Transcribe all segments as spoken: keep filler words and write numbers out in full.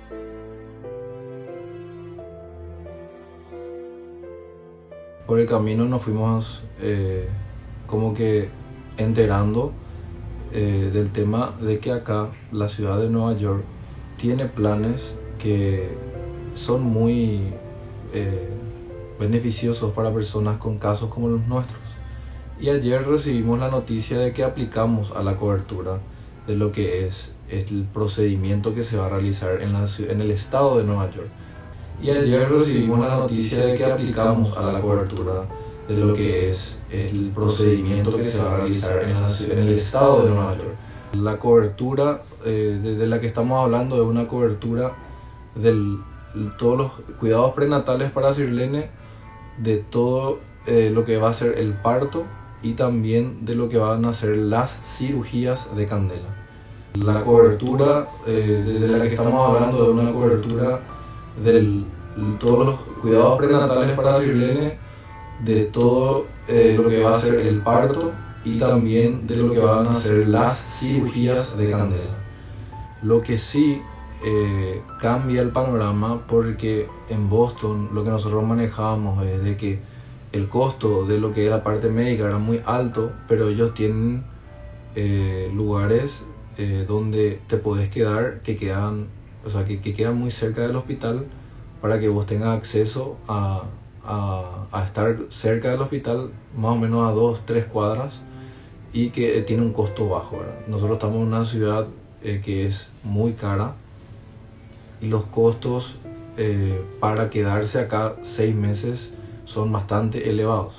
Por el camino nos fuimos eh, como que enterando eh, del tema de que acá la ciudad de Nueva York tiene planes que son muy eh, beneficiosos para personas con casos como los nuestros. Y ayer recibimos la noticia de que aplicamos a la cobertura de lo que es el procedimiento que se va a realizar en, la, en el estado de Nueva York. Y ayer recibimos la noticia de que aplicamos a la cobertura de lo que es el procedimiento que se va a realizar en, la, en el estado de Nueva York. La cobertura eh, de, de la que estamos hablando es una cobertura de todos los cuidados prenatales para Sirlene, de todo eh, lo que va a ser el parto y también de lo que van a ser las cirugías de Candela. La cobertura eh, de, de la que estamos hablando es una cobertura de todos los cuidados prenatales para Sirlene, de todo eh, lo que va a ser el parto y también de lo que van a ser las cirugías de Candela. Lo que sí eh, cambia el panorama, porque en Boston lo que nosotros manejábamos es de que el costo de lo que es la parte médica era muy alto, pero ellos tienen eh, lugares eh, donde te podés quedar que quedan, o sea, que, que quedan muy cerca del hospital para que vos tengas acceso a, a, a estar cerca del hospital, más o menos a dos, tres cuadras, y que eh, tiene un costo bajo, ¿verdad? Nosotros estamos en una ciudad eh, que es muy cara y los costos eh, para quedarse acá seis meses son bastante elevados.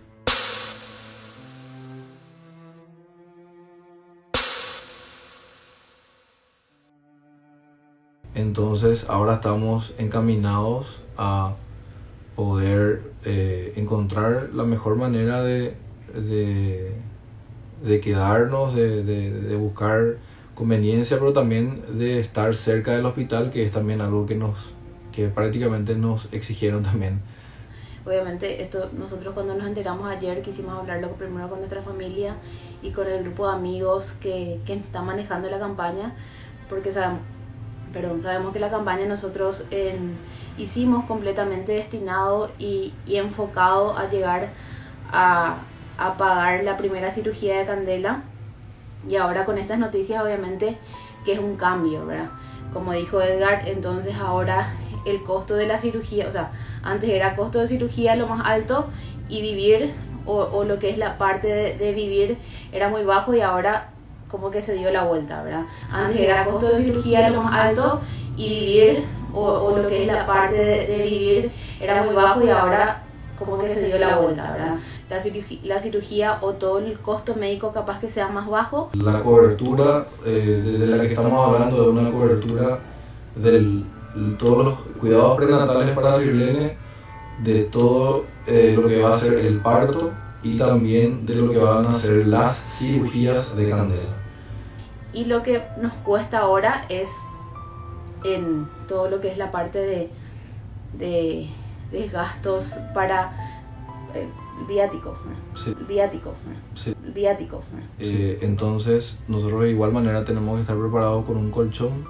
Entonces ahora estamos encaminados a poder eh, encontrar la mejor manera de, de, de quedarnos, de, de, de buscar conveniencia, pero también de estar cerca del hospital, que es también algo que nos que prácticamente nos exigieron también. Obviamente esto nosotros cuando nos enteramos ayer quisimos hablarlo primero con nuestra familia y con el grupo de amigos que, que está manejando la campaña, porque sabemos, perdón, sabemos que la campaña nosotros en, hicimos completamente destinado y, y enfocado a llegar a, a pagar la primera cirugía de Candela, y ahora con estas noticias obviamente que es un cambio, ¿verdad? Como dijo Edgar, entonces ahora el costo de la cirugía, o sea, antes era costo de cirugía lo más alto y vivir o, o lo que es la parte de, de vivir era muy bajo, y ahora como que se dio la vuelta, ¿verdad? Antes era costo de cirugía lo más alto y vivir o, o lo que es la parte de, de vivir era muy bajo, y ahora como que se dio la vuelta, ¿verdad? La cirugía, la cirugía o todo el costo médico capaz que sea más bajo. La cobertura eh, de, de la que estamos hablando es una cobertura de todos los cuidados prenatales para Sirlene, de todo eh, lo que va a ser el parto y también de lo que van a ser las cirugías de Candela. Y lo que nos cuesta ahora es en todo lo que es la parte de, de, de gastos para eh, viáticos, sí. viáticos, sí. viáticos. Eh, entonces nosotros de igual manera tenemos que estar preparados con un colchón.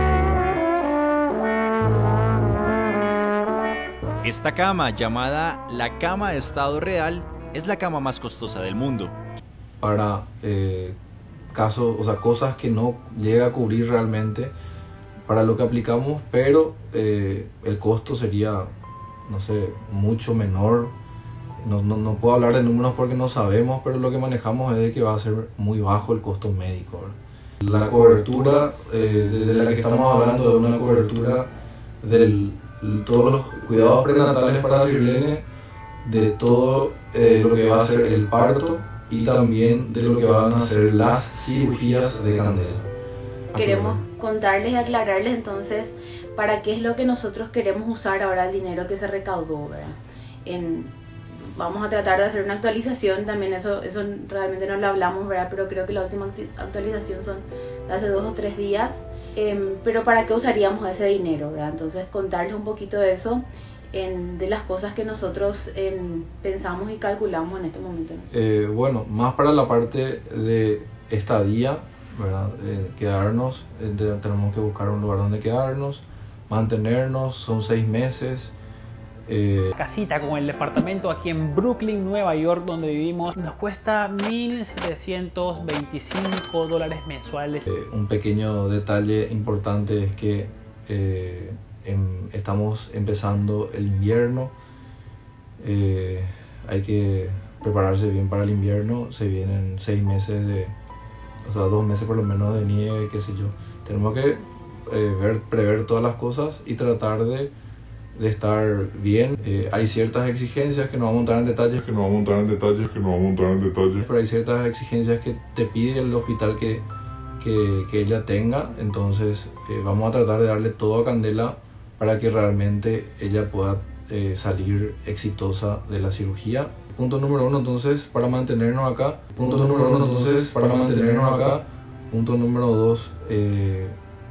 Esta cama, llamada la cama de estado real, es la cama más costosa del mundo. Para eh, casos, o sea, cosas que no llega a cubrir realmente para lo que aplicamos, pero eh, el costo sería, no sé, mucho menor. No, no, no puedo hablar de números porque no sabemos, pero lo que manejamos es de que va a ser muy bajo el costo médico, ¿verdad? La cobertura eh, de, de la que estamos hablando es una cobertura de todos los cuidados prenatales para Sirlene, de todo eh, lo que va a ser el parto y también de lo que van a ser las cirugías de Candela. Queremos contarles y aclararles entonces para qué es lo que nosotros queremos usar ahora el dinero que se recaudó, ¿verdad? En, vamos a tratar de hacer una actualización también, eso, eso realmente no lo hablamos, ¿verdad? Pero creo que la última actualización son de hace dos o tres días. Eh, pero ¿para qué usaríamos ese dinero, ¿verdad? Entonces contarles un poquito de eso, en, de las cosas que nosotros en, pensamos y calculamos en este momento. ¿No? Eh, bueno, más para la parte de estadía, ¿verdad? Eh, quedarnos, eh, de, tenemos que buscar un lugar donde quedarnos, mantenernos, son seis meses. Eh... Casita con el departamento aquí en Brooklyn, Nueva York, donde vivimos, nos cuesta mil setecientos veinticinco dólares mensuales. Eh, un pequeño detalle importante es que eh, en, estamos empezando el invierno. Eh, hay que prepararse bien para el invierno. Se vienen seis meses de, o sea, dos meses por lo menos de nieve, qué sé yo. Tenemos que eh, ver, prever todas las cosas y tratar de de estar bien. Eh, hay ciertas exigencias que no vamos a entrar en detalles, que no vamos a entrar en detalles, que no vamos a entrar en detalles, pero hay ciertas exigencias que te pide el hospital que, que, que ella tenga, entonces eh, vamos a tratar de darle todo a Candela para que realmente ella pueda eh, salir exitosa de la cirugía. Punto número uno, entonces, para mantenernos acá. Punto, Punto número uno, entonces, para mantenernos acá. Punto número dos, eh,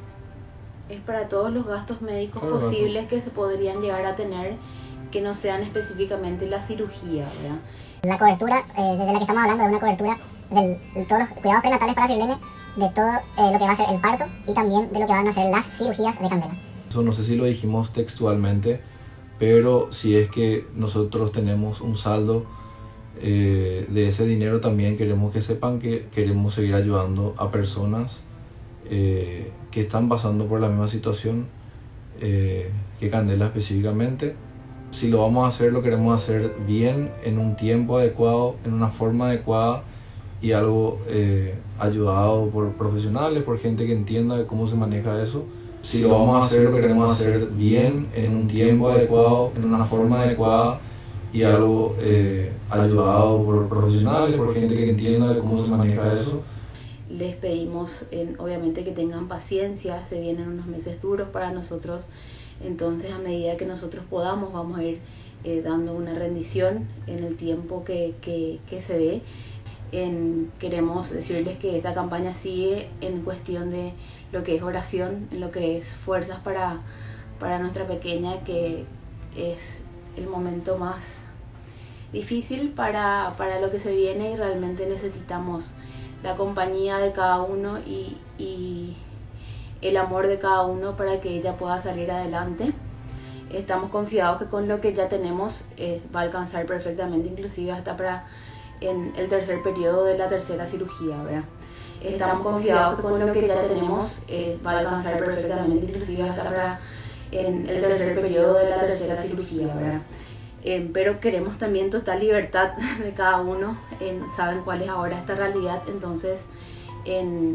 es para todos los gastos médicos claro, posibles que se podrían llegar a tener, que no sean específicamente la cirugía, ¿verdad? La cobertura, eh, desde la que estamos hablando, de una cobertura de, de todos los cuidados prenatales para Sirlene, de todo eh, lo que va a ser el parto y también de lo que van a ser las cirugías de Candela. Eso no sé si lo dijimos textualmente, pero si es que nosotros tenemos un saldo eh, de ese dinero, también queremos que sepan que queremos seguir ayudando a personas Eh, que están pasando por la misma situación eh, que Candela específicamente. Si lo vamos a hacer, lo queremos hacer bien, en un tiempo adecuado, en una forma adecuada y algo eh, ayudado por profesionales, por gente que entienda de cómo se maneja eso. Si lo vamos a hacer, lo queremos hacer bien, en un tiempo adecuado, en una forma adecuada y algo eh, ayudado por profesionales, por gente que entienda de cómo se maneja eso. Les pedimos en, obviamente que tengan paciencia, se vienen unos meses duros para nosotros, entonces a medida que nosotros podamos vamos a ir eh, dando una rendición en el tiempo que, que, que se dé. En, queremos decirles que esta campaña sigue en cuestión de lo que es oración, en lo que es fuerzas para, para nuestra pequeña, que es el momento más difícil para, para lo que se viene, y realmente necesitamos la compañía de cada uno y, y el amor de cada uno para que ella pueda salir adelante. Estamos confiados que con lo que ya tenemos eh, va a alcanzar perfectamente, inclusive hasta para en el tercer periodo de la tercera cirugía, ¿verdad? Estamos confiados que con lo que ya tenemos eh, va a alcanzar perfectamente, inclusive hasta para en el tercer periodo de la tercera cirugía, ¿verdad? Eh, pero queremos también total libertad de cada uno. Eh, saben cuál es ahora esta realidad, entonces en,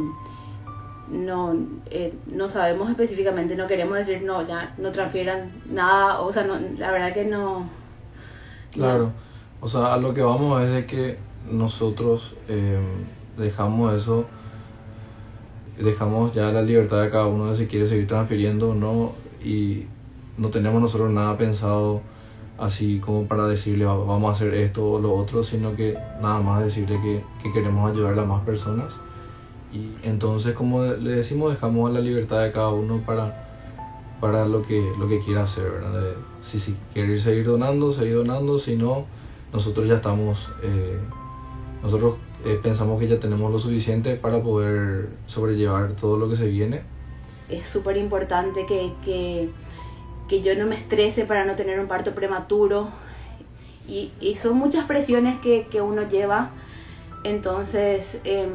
no, eh, no sabemos específicamente, no queremos decir no, ya no transfieran nada, o sea, no, la verdad que no. Claro, no. O sea, a lo que vamos es de que nosotros eh, dejamos eso, dejamos ya la libertad de cada uno de si quiere seguir transfiriendo o no, y no tenemos nosotros nada pensado así como para decirle vamos a hacer esto o lo otro, sino que nada más decirle que, que queremos ayudar a más personas. Y entonces, como le decimos, dejamos la libertad de cada uno para, para lo que, lo que quiera hacer, ¿verdad? De, si, si quiere seguir donando, seguir donando, si no, nosotros ya estamos, eh, nosotros eh, pensamos que ya tenemos lo suficiente para poder sobrellevar todo lo que se viene. Es súper importante que, que que yo no me estrese para no tener un parto prematuro, y, y son muchas presiones que, que uno lleva. Entonces eh,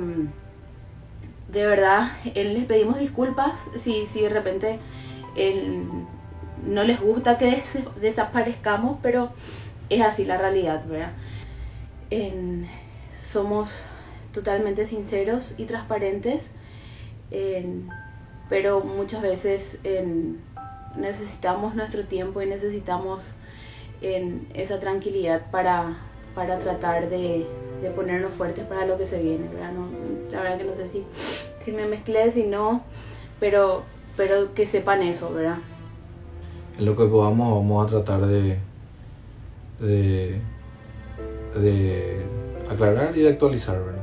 de verdad eh, les pedimos disculpas si, si de repente eh, no les gusta que des, desaparezcamos, pero es así la realidad, ¿verdad? Eh, somos totalmente sinceros y transparentes, eh, pero muchas veces eh, necesitamos nuestro tiempo y necesitamos en esa tranquilidad para, para tratar de, de ponernos fuertes para lo que se viene, ¿verdad? No, la verdad que no sé si, si me mezclé, si no, pero, pero que sepan eso, ¿verdad? En lo que podamos vamos a tratar de, de, de aclarar y de actualizar, ¿verdad?